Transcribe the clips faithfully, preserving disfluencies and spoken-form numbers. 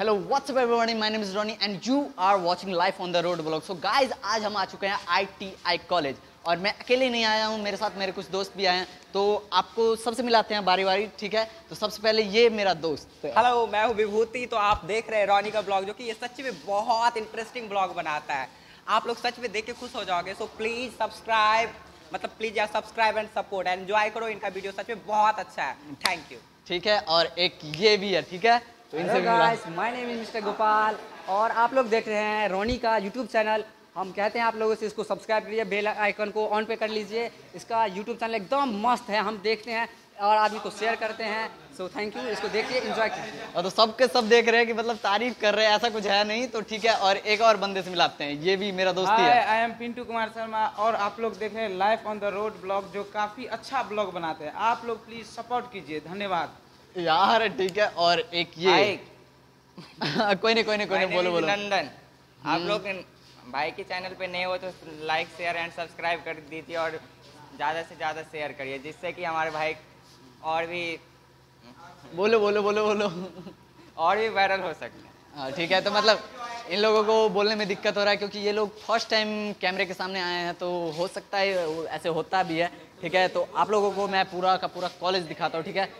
Hello what's up everyone, my name is Ronnie and you are watching life on the road blog. So guys, आज हम आ चुके हैं I T I college और मैं अकेले नहीं आया हूँ, मेरे साथ मेरे कुछ दोस्त भी आए हैं। तो आपको सबसे मिलाते हैं बारी बारी, ठीक है? तो सबसे पहले ये मेरा दोस्त। हेलो, मैं हूँ विभूति। तो आप देख रहे हैं रॉनी का ब्लॉग, जो कि ये सच में बहुत इंटरेस्टिंग ब्लॉग बनाता है। आप लोग सच में देख के खुश हो जाओगे। सो प्लीज सब्सक्राइब, मतलब प्लीज यार सब्सक्राइब एंड सपोर्ट, एंजॉय करो। इनका वीडियो सच में बहुत अच्छा है। Thank you. ठीक है, और एक ये भी है, ठीक है? तो इनसे guys, my name is mister Gopal और आप लोग देख रहे हैं रोनी का यूट्यूब चैनल। हम कहते हैं आप लोगों से इसको सब्सक्राइब करिए, बेल आइकन को ऑन पे कर लीजिए। इसका यूट्यूब चैनल एकदम मस्त है, हम देखते हैं और आदमी को शेयर करते हैं। सो थैंक यू, इसको देखिए, एंजॉय कीजिए। और तो सबके सब देख रहे हैं कि मतलब तारीफ कर रहे हैं, ऐसा कुछ है नहीं। तो ठीक है, और एक और बंदे से मिलाते हैं, ये भी मेरा दोस्त ही है। आई एम पिंटू कुमार शर्मा और आप लोग देख रहे हैं life on the road blog, जो काफ़ी अच्छा ब्लॉग बनाते हैं। आप लोग प्लीज़ सपोर्ट कीजिए, धन्यवाद यार। ठीक है, और एक ये कोई नहीं कोई नहीं कोई नहीं, बोलो बोलो। नंदन, आप लोग भाई के चैनल पे नए हो तो लाइक शेयर एंड सब्सक्राइब कर दीजिए और ज़्यादा से ज़्यादा शेयर करिए, जिससे कि हमारे भाई और भी बोलो बोलो बोलो बोलो और भी वायरल हो सके। हाँ ठीक है, तो मतलब इन लोगों को बोलने में दिक्कत हो रहा है क्योंकि ये लोग फर्स्ट टाइम कैमरे के सामने आए हैं, तो हो सकता है ऐसे होता भी है। ठीक है, तो आप लोगों को मैं पूरा का पूरा कॉलेज दिखाता हूँ, ठीक है?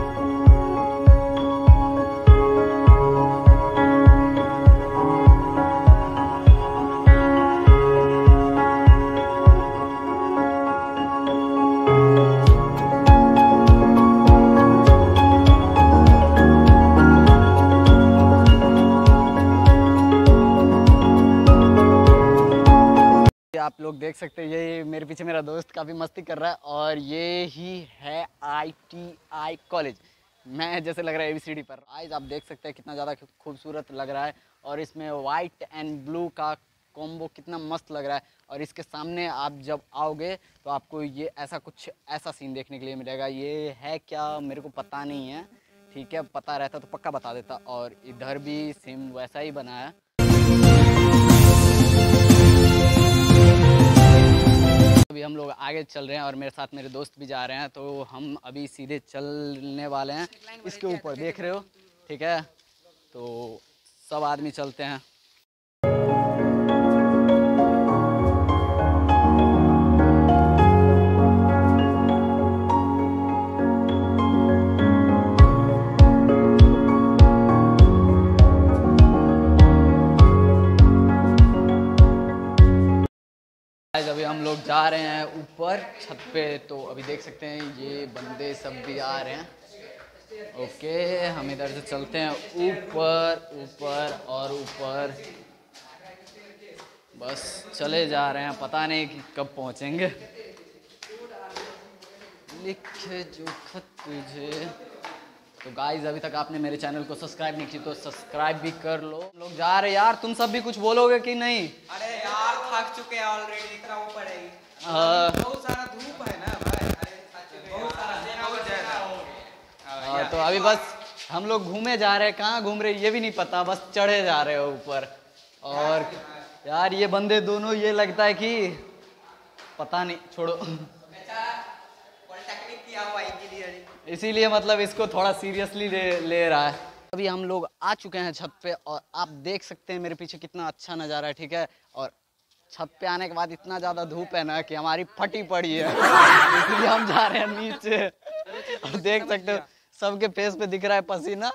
आप लोग देख सकते हैं, ये मेरे पीछे मेरा दोस्त काफ़ी मस्ती कर रहा है और ये ही है आई टी आई कॉलेज। मैं जैसे लग रहा है ए बी सी डी पर। आज आप देख सकते हैं कितना ज़्यादा खूबसूरत लग रहा है और इसमें वाइट एंड ब्लू का कॉम्बो कितना मस्त लग रहा है। और इसके सामने आप जब आओगे तो आपको ये ऐसा कुछ ऐसा सीन देखने के लिए मिलेगा। ये है क्या, मेरे को पता नहीं है, ठीक है? पता रहता तो पक्का बता देता। और इधर भी सेम वैसा ही बना है। अभी हम लोग आगे चल रहे हैं और मेरे साथ मेरे दोस्त भी जा रहे हैं, तो हम अभी सीधे चलने वाले हैं इसके ऊपर, देख रहे हो, ठीक है? तो सब आदमी चलते हैं। अभी हम लोग जा रहे हैं ऊपर छत पे, तो अभी देख सकते हैं ये बंदे सब भी आ रहे हैं। ओके, हम इधर से चलते हैं ऊपर ऊपर और ऊपर, बस चले जा रहे हैं, पता नहीं कि कब पहुंचेंगे। लिखे जो खत तुझे। तो गाइज, अभी तक आपने मेरे चैनल को सब्सक्राइब नहीं की तो सब्सक्राइब भी कर लो। लोग जा रहे यार, तुम सब भी कुछ बोलोगे कि नहीं? अरे यार, थक चुके हैं ऑलरेडी, इतना ऊपर है। बहुत सारा धूप है ना भाई, बहुत सारा। हाँ, तो अभी बस हम लोग घूमे जा रहे हैं, कहाँ घूम रहे ये भी नहीं पता, बस चढ़े जा रहे हो ऊपर। और यार ये बंदे दोनों, ये लगता है कि पता नहीं, छोड़ो। इसीलिए मतलब इसको थोड़ा सीरियसली ले, ले रहा है। अभी हम लोग आ चुके हैं छत पे और आप देख सकते हैं मेरे पीछे कितना अच्छा नज़ारा है, ठीक है? और छत पे आने के बाद इतना ज़्यादा धूप है ना कि हमारी फटी पड़ी है इसलिए हम जा रहे हैं नीचे। और देख सकते हो सबके फेस पे दिख रहा है पसीना।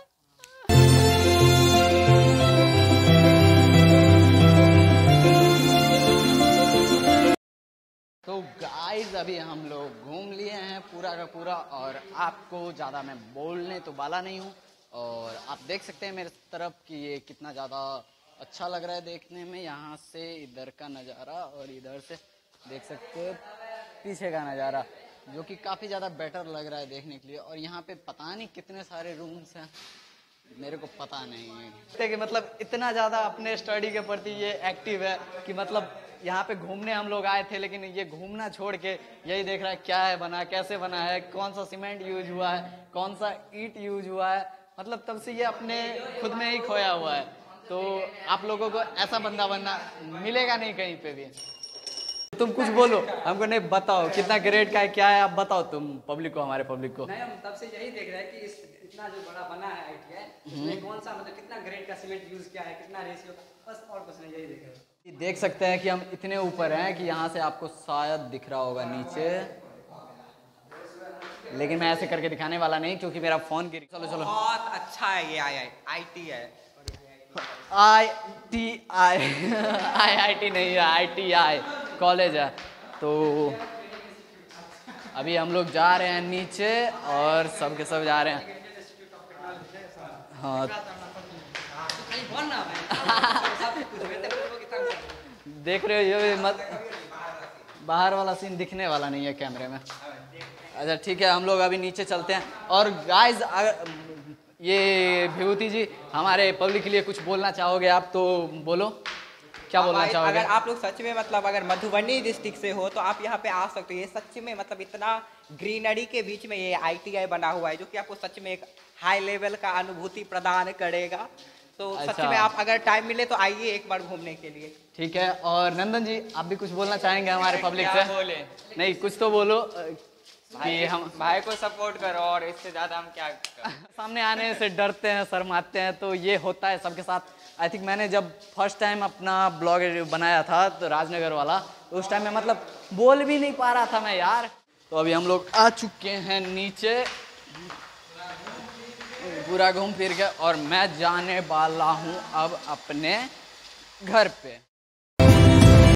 तो गाइस, अभी हम लोग घूम लिए हैं पूरा का पूरा और आपको ज़्यादा मैं बोलने तो वाला नहीं हूँ। और आप देख सकते हैं मेरे तरफ कि ये कितना ज़्यादा अच्छा लग रहा है देखने में। यहाँ से इधर का नज़ारा और इधर से देख सकते हो पीछे का नज़ारा, जो कि काफ़ी ज़्यादा बेटर लग रहा है देखने के लिए। और यहाँ पे पता नहीं कितने सारे रूम्स हैं, मेरे को पता नहीं है कि मतलब इतना ज़्यादा अपने स्टडी के प्रति ये एक्टिव है कि मतलब यहाँ पे घूमने हम लोग आए थे, लेकिन ये घूमना छोड़ के यही देख रहा है क्या है बना, कैसे बना है, कौन सा सीमेंट यूज हुआ है, कौन सा ईंट यूज हुआ है। मतलब तब से ये अपने खुद में ही खोया हुआ है। तो आप लोगों को ऐसा बंदा बनना मिलेगा नहीं कहीं पे भी। तुम कुछ बोलो, हमको नहीं बताओ कितना ग्रेड का है, क्या है, आप बताओ तुम पब्लिक को, हमारे पब्लिक को। नहीं, हम तब से यही देख रहे हैं कि इस इतना जो बड़ा बना है आई टी आई, उसमें कौन सा मतलब कितना ग्रेड का सीमेंट यूज किया है, कितना रेशियो का, बस और कुछ नहीं, यही देख रहे हैं। देख सकते हैं कि हम इतने ऊपर हैं कि यहाँ से आपको शायद दिख रहा होगा नीचे, लेकिन मैं ऐसे करके दिखाने वाला नहीं क्योंकि मेरा फोन गिर। चलो चलो, बहुत अच्छा है ये आई आई आई टी है। I T I I I T नहीं है, आई टी आई कॉलेज है। तो अभी हम लोग जा रहे हैं नीचे और सब के सब जा रहे हैं। हाँ देख रहे हो, ये मत बाहर वाला सीन दिखने वाला नहीं है कैमरे में। अच्छा ठीक है, हम लोग अभी नीचे चलते हैं। और गाइज ये विभूति जी हमारे पब्लिक के लिए कुछ बोलना चाहोगे आप तो बोलो, क्या बोलना भाई, चाहोगे? अगर आप लोग सच में मतलब अगर मधुबनी डिस्ट्रिक्ट से हो तो आप यहाँ पे आ सकते हो। ये सच में मतलब इतना ग्रीनरी के बीच में ये आई टी आई बना हुआ है जो कि आपको सच में एक हाई लेवल का अनुभूति प्रदान करेगा। तो सच अच्छा। में आप अगर टाइम मिले तो आइए एक बार घूमने के लिए। ठीक है, और नंदन जी आप भी कुछ बोलना चाहेंगे हमारे पब्लिक से? बोले नहीं कुछ तो बोलो कि हम भाई को सपोर्ट करो और इससे ज्यादा हम क्या कर। सामने आने से डरते हैं, शर्माते हैं, तो ये होता है सबके साथ। आई थिंक मैंने जब फर्स्ट टाइम अपना ब्लॉग बनाया था तो राजनगर वाला, तो उस टाइम में मतलब बोल भी नहीं पा रहा था मैं यार। तो अभी हम लोग आ चुके हैं नीचे पूरा घूम फिर के, और मैं जाने वाला हूँ अब अपने घर पे।